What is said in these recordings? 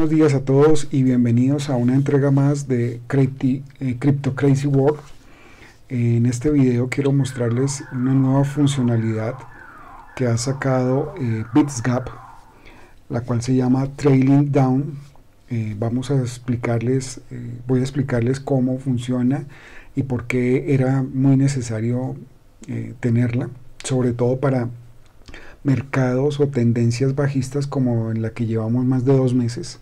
buenos días a todos y bienvenidos a una entrega más de Crypto Crazy World. En este video quiero mostrarles una nueva funcionalidad que ha sacado BitsGap, la cual se llama Trailing Down. Voy a explicarles cómo funciona y por qué era muy necesario tenerla, sobre todo para mercados o tendencias bajistas como en la que llevamos más de 2 meses.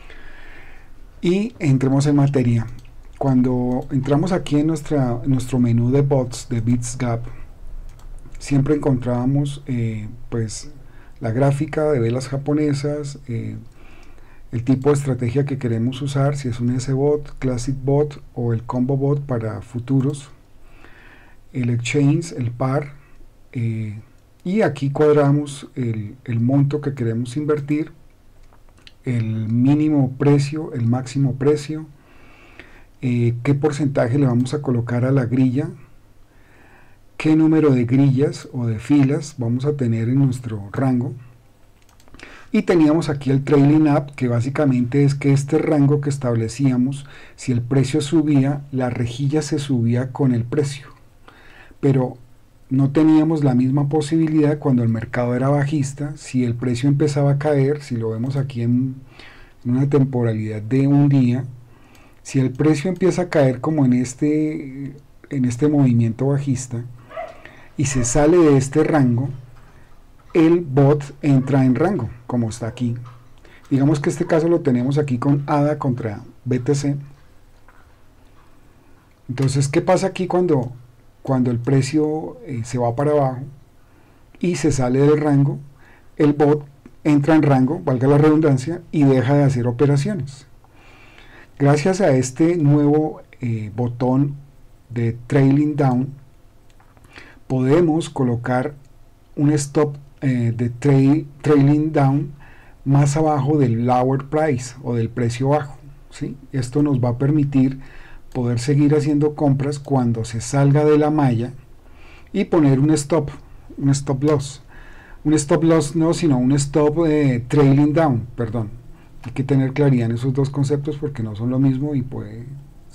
Y entremos en materia. Cuando entramos aquí en nuestro menú de bots de BitsGap, siempre encontrábamos pues la gráfica de velas japonesas, el tipo de estrategia que queremos usar, si es un S-Bot, Classic Bot o el Combo Bot para futuros, el exchange, el par, y aquí cuadramos el monto que queremos invertir, el mínimo precio, el máximo precio, qué porcentaje le vamos a colocar a la grilla, qué número de grillas o de filas vamos a tener en nuestro rango. Y teníamos aquí el Trailing Up, que básicamente es que este rango que establecíamos, si el precio subía, la rejilla se subía con el precio. Pero no teníamos la misma posibilidad cuando el mercado era bajista. Si el precio empezaba a caer, si lo vemos aquí en una temporalidad de un día, si el precio empieza a caer como en este movimiento bajista y se sale de este rango, el bot entra en rango, como está aquí. Digamos que este caso lo tenemos aquí con ADA contra BTC. Entonces, ¿qué pasa aquí cuando el precio se va para abajo y se sale del rango? El bot entra en rango, valga la redundancia, y deja de hacer operaciones. Gracias a este nuevo botón de Trailing Down, podemos colocar un stop de Trailing Down más abajo del lower price o del precio bajo, ¿sí? Esto nos va a permitir poder seguir haciendo compras cuando se salga de la malla y poner un stop loss. Un stop loss no, sino un stop trailing down, perdón. Hay que tener claridad en esos dos conceptos porque no son lo mismo y puede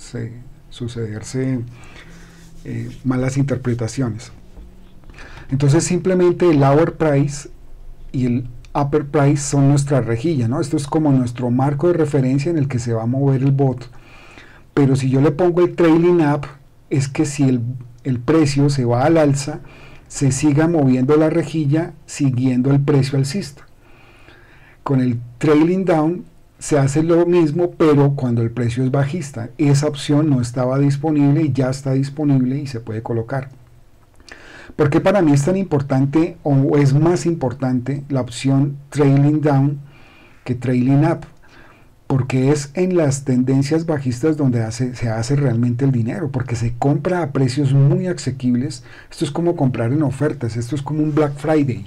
sucederse malas interpretaciones. Entonces simplemente el lower price y el upper price son nuestra rejilla, ¿no? Esto es como nuestro marco de referencia en el que se va a mover el bot. Pero si yo le pongo el trailing up, es que si el precio se va al alza, se siga moviendo la rejilla siguiendo el precio alcista. Con el trailing down se hace lo mismo, pero cuando el precio es bajista. Esa opción no estaba disponible y ya está disponible y se puede colocar. ¿Por qué para mí es tan importante o es más importante la opción trailing down que trailing up? Porque es en las tendencias bajistas donde se hace realmente el dinero, porque se compra a precios muy asequibles. Esto es como comprar en ofertas, esto es como un Black Friday.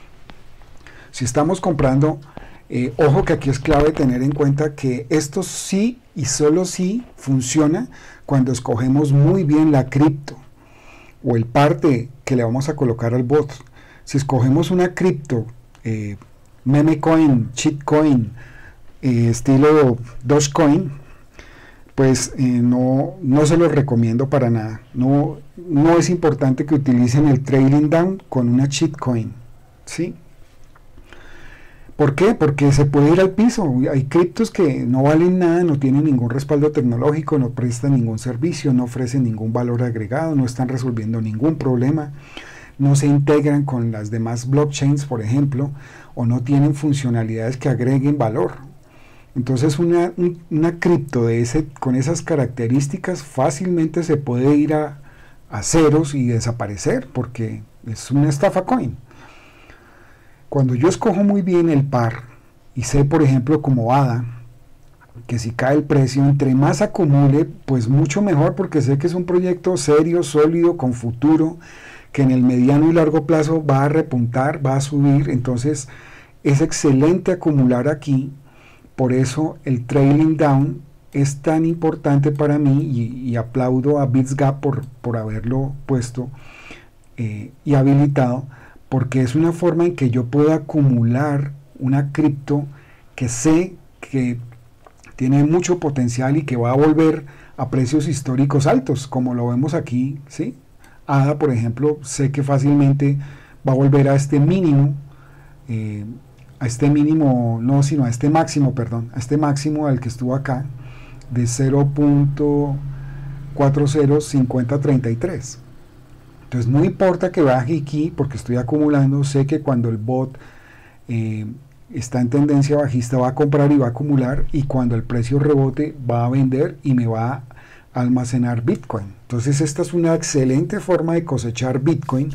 Si estamos comprando, ojo que aquí es clave tener en cuenta que esto sí y solo sí funciona cuando escogemos muy bien la cripto o el parte que le vamos a colocar al bot. Si escogemos una cripto, meme coin, cheat coin, estilo Dogecoin, pues no se los recomiendo para nada. No es importante que utilicen el trailing down con una cheat coin, ¿sí? ¿Por qué? Porque se puede ir al piso. Hay criptos que no valen nada, no tienen ningún respaldo tecnológico, no prestan ningún servicio, no ofrecen ningún valor agregado, no están resolviendo ningún problema, no se integran con las demás blockchains, por ejemplo, o no tienen funcionalidades que agreguen valor. Entonces una cripto con esas características fácilmente se puede ir a ceros y desaparecer porque es una estafa coin. Cuando yo escojo muy bien el par y sé, por ejemplo, como ADA, que si cae el precio, entre más acumule, pues mucho mejor, porque sé que es un proyecto serio, sólido, con futuro, que en el mediano y largo plazo va a repuntar, va a subir. Entonces es excelente acumular aquí. Por eso el trailing down es tan importante para mí y aplaudo a BitsGap por haberlo puesto y habilitado, porque es una forma en que yo puedo acumular una cripto que sé que tiene mucho potencial y que va a volver a precios históricos altos, como lo vemos aquí, ¿sí? ADA, por ejemplo, sé que fácilmente va a volver a este mínimo, no, sino a este máximo, perdón, a este máximo al que estuvo acá, de 0.405033. Entonces no importa que baje aquí, porque estoy acumulando, sé que cuando el bot está en tendencia bajista va a comprar y va a acumular, y cuando el precio rebote va a vender y me va a almacenar Bitcoin. Entonces esta es una excelente forma de cosechar Bitcoin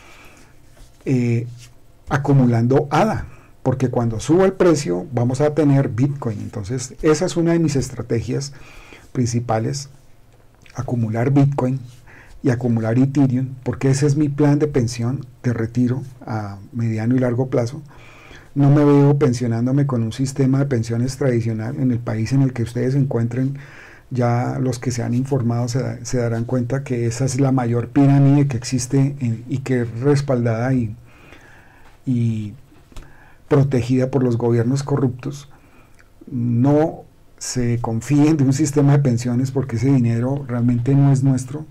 acumulando ADA, porque cuando suba el precio vamos a tener Bitcoin. Entonces esa es una de mis estrategias principales, acumular Bitcoin y acumular Ethereum, porque ese es mi plan de pensión, de retiro a mediano y largo plazo. No me veo pensionándome con un sistema de pensiones tradicional en el país en el que ustedes se encuentren. Ya los que se han informado se darán cuenta que esa es la mayor pirámide que existe y que es respaldada y protegida por los gobiernos corruptos. No se confíen de un sistema de pensiones, porque ese dinero realmente no es nuestro.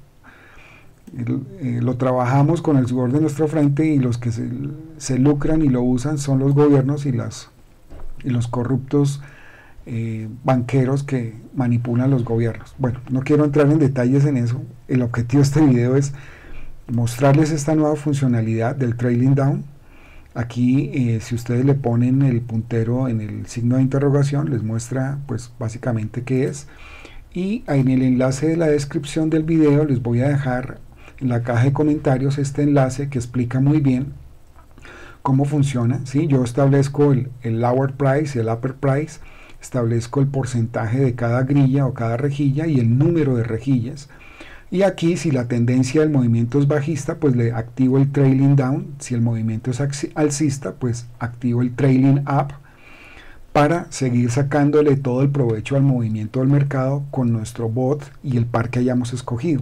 Lo trabajamos con el sudor de nuestra frente, y los que se lucran y lo usan son los gobiernos y los corruptos banqueros que manipulan los gobiernos. Bueno, no quiero entrar en detalles en eso. El objetivo de este video es mostrarles esta nueva funcionalidad del trailing down. Aquí si ustedes le ponen el puntero en el signo de interrogación, les muestra pues básicamente qué es, y en el enlace de la descripción del video les voy a dejar en la caja de comentarios este enlace que explica muy bien cómo funciona, ¿sí? Yo establezco el lower price y el upper price, establezco el porcentaje de cada grilla o cada rejilla y el número de rejillas. Y aquí, si la tendencia del movimiento es bajista, pues le activo el trailing down. Si el movimiento es alcista, pues activo el trailing up, para seguir sacándole todo el provecho al movimiento del mercado con nuestro bot y el par que hayamos escogido.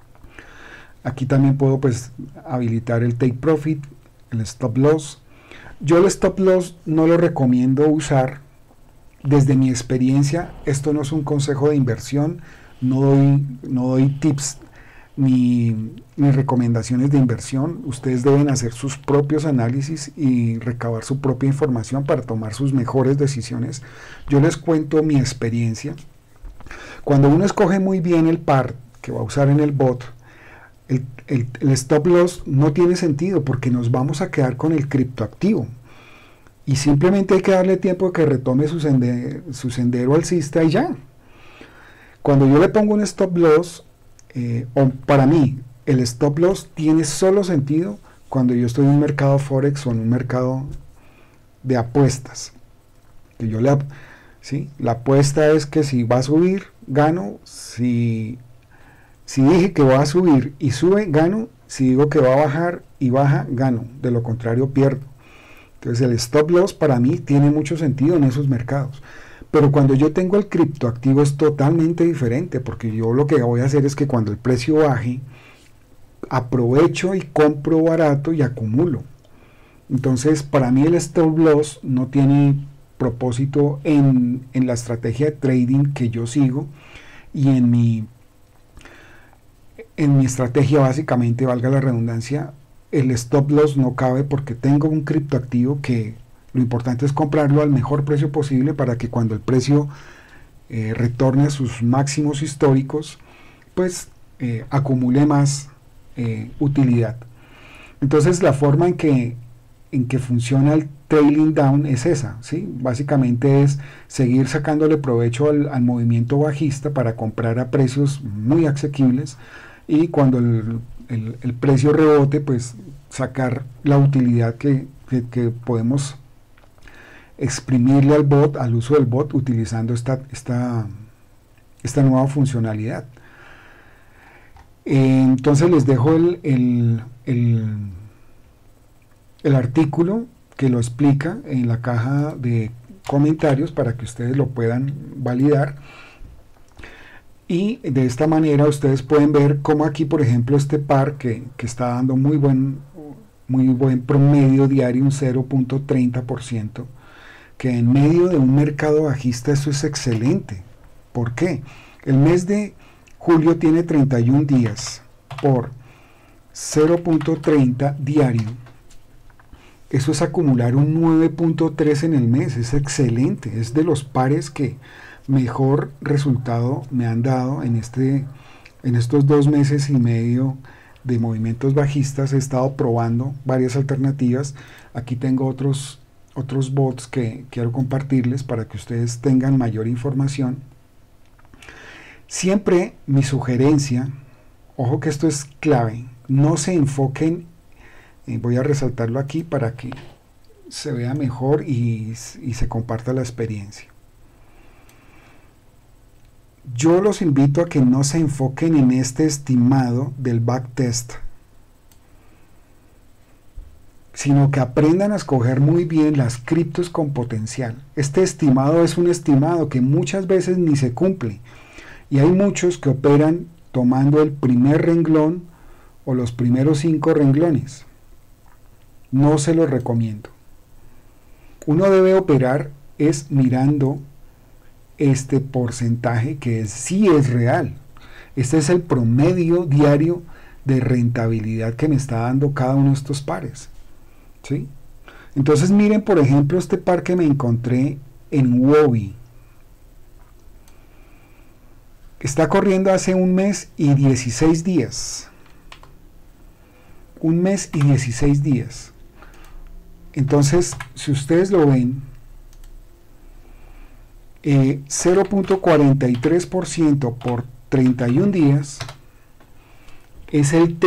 Aquí también puedo pues habilitar el take profit, el stop loss. Yo el stop loss no lo recomiendo usar. Desde mi experiencia, esto no es un consejo de inversión, no doy tips ni recomendaciones de inversión. Ustedes deben hacer sus propios análisis y recabar su propia información para tomar sus mejores decisiones. Yo les cuento mi experiencia. Cuando uno escoge muy bien el par que va a usar en el bot, el stop loss no tiene sentido, porque nos vamos a quedar con el criptoactivo. Y simplemente hay que darle tiempo a que retome su sendero alcista y ya. Cuando yo le pongo un stop loss, o para mí, el stop loss tiene solo sentido cuando yo estoy en un mercado forex o en un mercado de apuestas. Que yo ¿sí? La apuesta es que si va a subir, gano. Si dije que va a subir y sube, gano. Si digo que va a bajar y baja, gano. De lo contrario, pierdo. Entonces el stop loss para mí tiene mucho sentido en esos mercados. Pero cuando yo tengo el criptoactivo es totalmente diferente, porque yo lo que voy a hacer es que cuando el precio baje, aprovecho y compro barato y acumulo. Entonces para mí el stop loss no tiene propósito en la estrategia de trading que yo sigo, y en mi estrategia, básicamente, valga la redundancia, el stop loss no cabe, porque tengo un criptoactivo que lo importante es comprarlo al mejor precio posible, para que cuando el precio retorne a sus máximos históricos, pues acumule más utilidad. Entonces la forma en que funciona el trailing down es esa, ¿sí? Básicamente es seguir sacándole provecho al movimiento bajista para comprar a precios muy asequibles, y cuando el precio rebote, pues sacar la utilidad que podemos exprimirle al bot, al uso del bot, utilizando esta nueva funcionalidad. Entonces les dejo el artículo que lo explica en la caja de comentarios para que ustedes lo puedan validar. Y de esta manera ustedes pueden ver cómo aquí, por ejemplo, este par que está dando muy buen promedio diario, un 0.30%, que en medio de un mercado bajista eso es excelente. ¿Por qué? El mes de julio tiene 31 días por 0.30 diario. Eso es acumular un 9.3 en el mes, es excelente, es de los pares que mejor resultado me han dado en estos 2 meses y medio de movimientos bajistas. He estado probando varias alternativas. Aquí tengo otros bots que quiero compartirles para que ustedes tengan mayor información. Siempre mi sugerencia, ojo que esto es clave, no se enfoquen, voy a resaltarlo aquí para que se vea mejor y se comparta la experiencia. Yo los invito a que no se enfoquen en este estimado del backtest, sino que aprendan a escoger muy bien las criptos con potencial. Este estimado es un estimado que muchas veces ni se cumple, y hay muchos que operan tomando el primer renglón o los primeros 5 renglones. No se los recomiendo. Uno debe operar es mirando este porcentaje que sí es real. Este es el promedio diario de rentabilidad que me está dando cada uno de estos pares, ¿sí? Entonces miren, por ejemplo, este par que me encontré en Huobi. Está corriendo hace 1 mes y 16 días. 1 mes y 16 días. Entonces, si ustedes lo ven, 0.43% por 31 días es el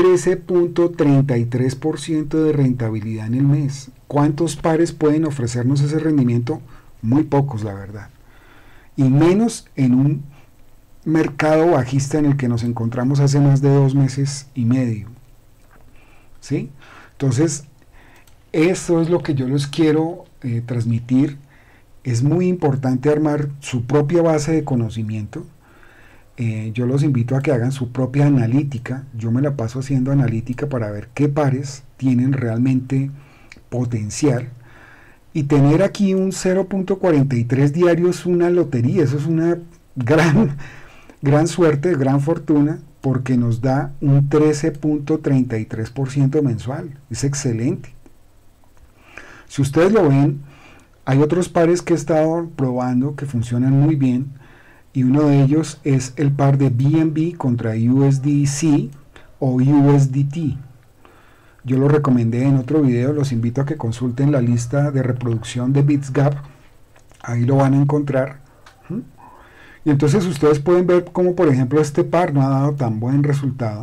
13.33% de rentabilidad en el mes. ¿Cuántos pares pueden ofrecernos ese rendimiento? Muy pocos, la verdad. Y menos en un mercado bajista en el que nos encontramos hace más de 2 meses y medio. ¿Sí? Entonces, eso es lo que yo les quiero transmitir. Es muy importante armar su propia base de conocimiento. Yo los invito a que hagan su propia analítica. Yo me la paso haciendo analítica para ver qué pares tienen realmente potencial. Y tener aquí un 0.43 diario es una lotería. Eso es una gran suerte, gran fortuna, porque nos da un 13.33% mensual. Es excelente. Si ustedes lo ven, hay otros pares que he estado probando que funcionan muy bien, y uno de ellos es el par de BNB contra USDC o USDT. Yo lo recomendé en otro video, los invito a que consulten la lista de reproducción de BitsGap, ahí lo van a encontrar. Y entonces ustedes pueden ver cómo, por ejemplo, este par no ha dado tan buen resultado,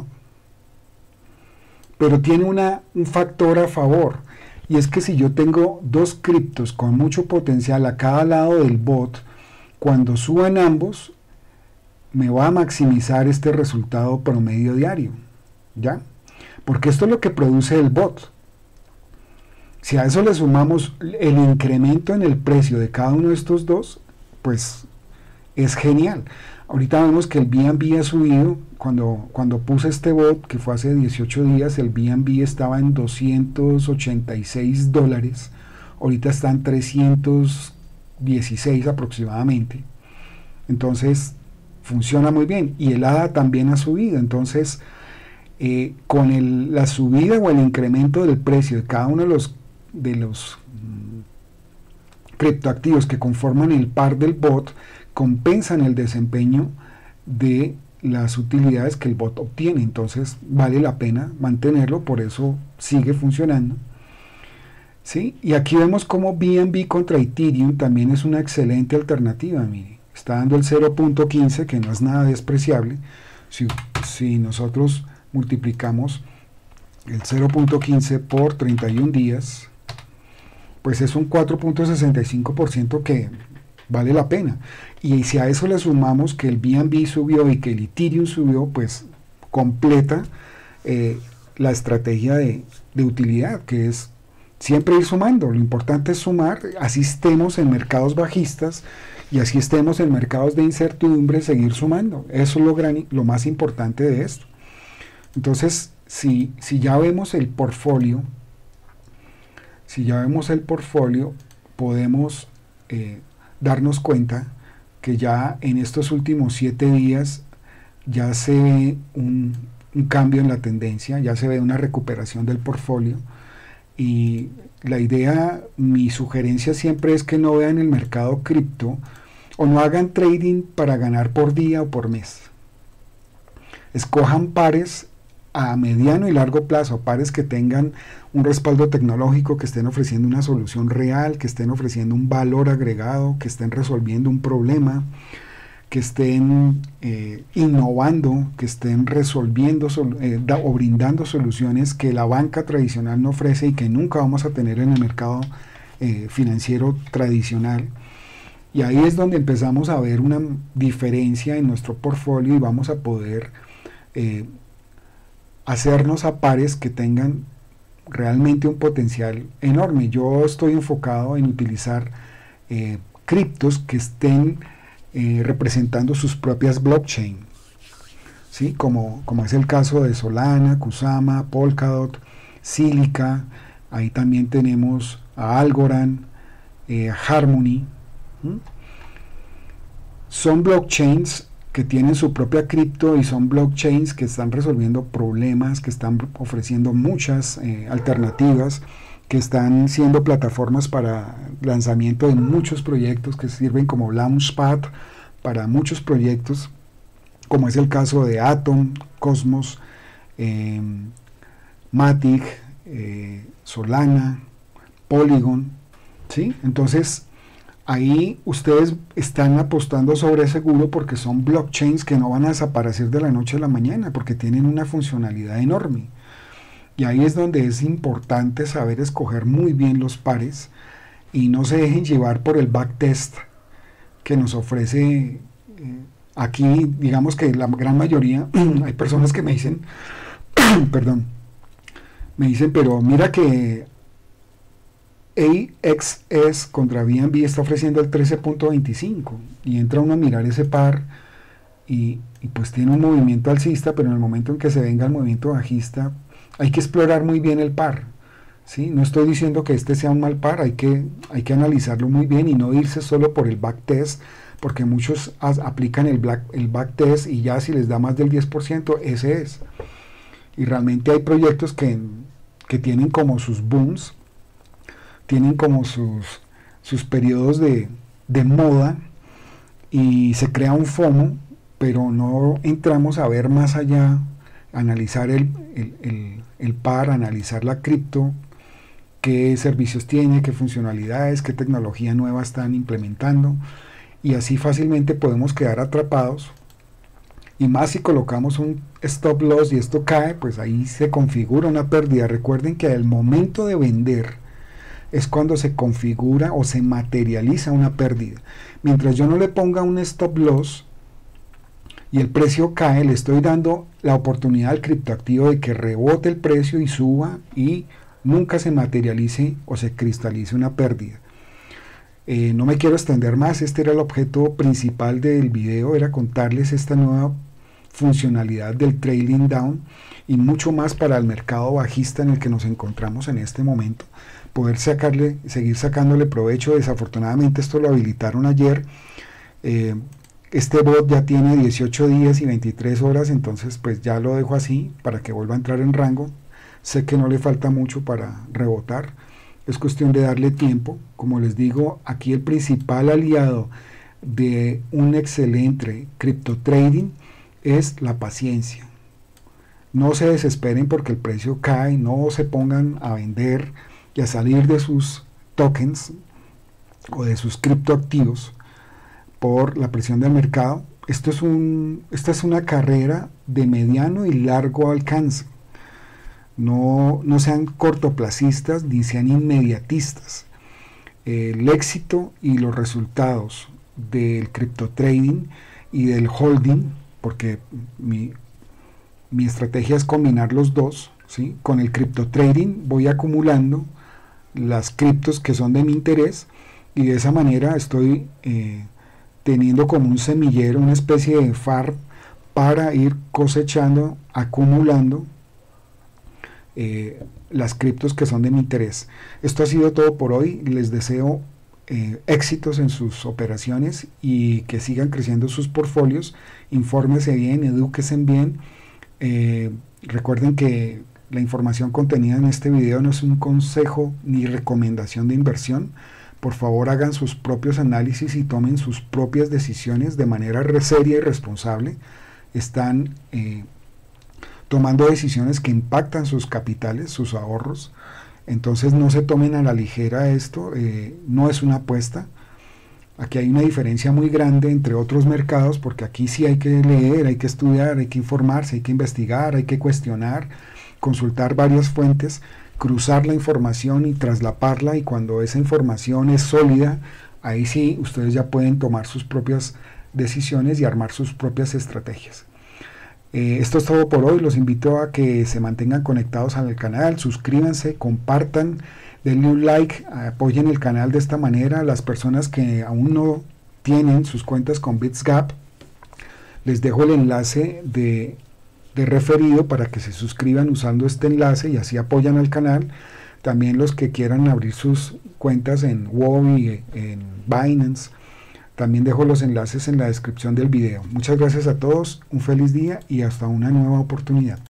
pero tiene un factor a favor. Y es que si yo tengo 2 criptos con mucho potencial a cada lado del bot, cuando suban ambos, me va a maximizar este resultado promedio diario, ¿ya? Porque esto es lo que produce el bot. Si a eso le sumamos el incremento en el precio de cada uno de estos dos, pues es genial. Ahorita vemos que el BNB ha subido. Cuando puse este bot, que fue hace 18 días, el BNB estaba en $286. Ahorita está en 316 aproximadamente. Entonces, funciona muy bien. Y el ADA también ha subido. Entonces, con la subida o el incremento del precio de cada uno de los criptoactivos que conforman el par del bot, compensan el desempeño de las utilidades que el bot obtiene. Entonces vale la pena mantenerlo, por eso sigue funcionando, ¿sí? Y aquí vemos como BNB contra Ethereum también es una excelente alternativa. Mire, está dando el 0.15, que no es nada despreciable. Si nosotros multiplicamos el 0.15 por 31 días, pues es un 4.65% que vale la pena. Y si a eso le sumamos que el BNB subió y que el Ethereum subió, pues completa la estrategia de utilidad, que es siempre ir sumando. Lo importante es sumar, así estemos en mercados bajistas y así estemos en mercados de incertidumbre, seguir sumando. Eso es lo más importante de esto. Entonces, si ya vemos el portfolio, podemos darnos cuenta que ya en estos últimos 7 días ya se ve un cambio en la tendencia, ya se ve una recuperación del portfolio, y la idea, mi sugerencia siempre es que no vean el mercado cripto o no hagan trading para ganar por día o por mes. Escojan pares a mediano y largo plazo, pares que tengan un respaldo tecnológico, que estén ofreciendo una solución real, que estén ofreciendo un valor agregado, que estén resolviendo un problema, que estén innovando, que estén resolviendo o brindando soluciones que la banca tradicional no ofrece y que nunca vamos a tener en el mercado financiero tradicional. Y ahí es donde empezamos a ver una diferencia en nuestro portfolio y vamos a poder hacernos a pares que tengan realmente un potencial enorme. Yo estoy enfocado en utilizar criptos que estén representando sus propias blockchain, ¿sí? como es el caso de Solana, Kusama, Polkadot, Silica. Ahí también tenemos a Algorand, Harmony. Son blockchains que tienen su propia cripto y son blockchains que están resolviendo problemas, que están ofreciendo muchas alternativas, que están siendo plataformas para lanzamiento de muchos proyectos, que sirven como launchpad para muchos proyectos, como es el caso de Atom, Cosmos, Matic, Solana, Polygon, ¿sí? Entonces, ahí ustedes están apostando sobre seguro porque son blockchains que no van a desaparecer de la noche a la mañana, porque tienen una funcionalidad enorme. Y ahí es donde es importante saber escoger muy bien los pares y no se dejen llevar por el backtest que nos ofrece aquí. Digamos que la gran mayoría, hay personas que me dicen, perdón, me dicen, pero mira que AXS contra BNB está ofreciendo el 13.25 y entra uno a mirar ese par y pues tiene un movimiento alcista, pero en el momento en que se venga el movimiento bajista, hay que explorar muy bien el par, ¿sí? No estoy diciendo que este sea un mal par, hay que analizarlo muy bien y no irse solo por el backtest, porque muchos aplican el backtest y ya si les da más del 10%, ese es. Y realmente hay proyectos que tienen como sus booms, tienen como sus periodos de moda y se crea un FOMO, pero no entramos a ver más allá, analizar el par, analizar la cripto, qué servicios tiene, qué funcionalidades, qué tecnología nueva están implementando, y así fácilmente podemos quedar atrapados. Y más si colocamos un stop loss y esto cae, pues ahí se configura una pérdida. Recuerden que al momento de vender es cuando se configura o se materializa una pérdida. Mientras yo no le ponga un stop loss y el precio cae, le estoy dando la oportunidad al criptoactivo de que rebote el precio y suba y nunca se materialice o se cristalice una pérdida. No me quiero extender más, este era el objeto principal del video, era contarles esta nueva funcionalidad del trailing down y mucho más para el mercado bajista en el que nos encontramos en este momento, poder seguir sacándole provecho. Desafortunadamente esto lo habilitaron ayer. Este bot ya tiene 18 días y 23 horas, entonces pues ya lo dejo así para que vuelva a entrar en rango. Sé que no le falta mucho para rebotar, es cuestión de darle tiempo. Como les digo, aquí el principal aliado de un excelente cripto trading es la paciencia. No se desesperen porque el precio cae, no se pongan a vender y a salir de sus tokens o de sus criptoactivos por la presión del mercado. Esta es una carrera de mediano y largo alcance. No sean cortoplacistas ni sean inmediatistas. El éxito y los resultados del cripto trading y del holding, porque mi estrategia es combinar los dos, ¿sí? Con el cripto trading voy acumulando las criptos que son de mi interés y de esa manera estoy teniendo como un semillero, una especie de farm para ir cosechando, acumulando las criptos que son de mi interés. Esto ha sido todo por hoy. Les deseo éxitos en sus operaciones y que sigan creciendo sus portfolios. Infórmese bien, edúquese bien. Recuerden que la información contenida en este video no es un consejo ni recomendación de inversión. Por favor, hagan sus propios análisis y tomen sus propias decisiones de manera seria y responsable. Están tomando decisiones que impactan sus capitales, sus ahorros. Entonces no se tomen a la ligera esto, no es una apuesta. Aquí hay una diferencia muy grande entre otros mercados, porque aquí sí hay que leer, hay que estudiar, hay que informarse, hay que investigar, hay que cuestionar, consultar varias fuentes, cruzar la información y traslaparla, y cuando esa información es sólida, ahí sí ustedes ya pueden tomar sus propias decisiones y armar sus propias estrategias. Esto es todo por hoy. Los invito a que se mantengan conectados al canal, suscríbanse, compartan, denle un like, apoyen el canal de esta manera. Las personas que aún no tienen sus cuentas con BitsGap, les dejo el enlace de referido para que se suscriban usando este enlace y así apoyan al canal. También los que quieran abrir sus cuentas en Huobi, en Binance, también dejo los enlaces en la descripción del video. Muchas gracias a todos, un feliz día y hasta una nueva oportunidad.